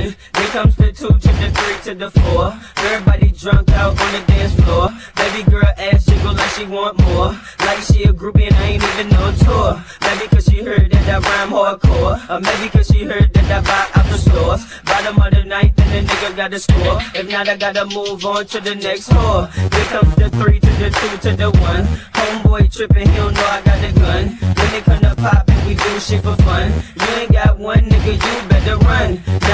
one. Then comes the two to the three to the four. Everybody drunk out on the dance floor. Baby girl ass jiggle like she want more. Like she a groupie and I ain't even no tour. Maybe cause she heard that I rhyme hardcore. Or maybe cause she heard that I buy out the stores. Bottom of the night, then the nigga got to score. If not, I gotta move on to the next whore. Here comes the three to the two to the one. Homeboy tripping, he don't know I got the gun. When they come to pop and we do shit for fun. You ain't got one nigga, you better run.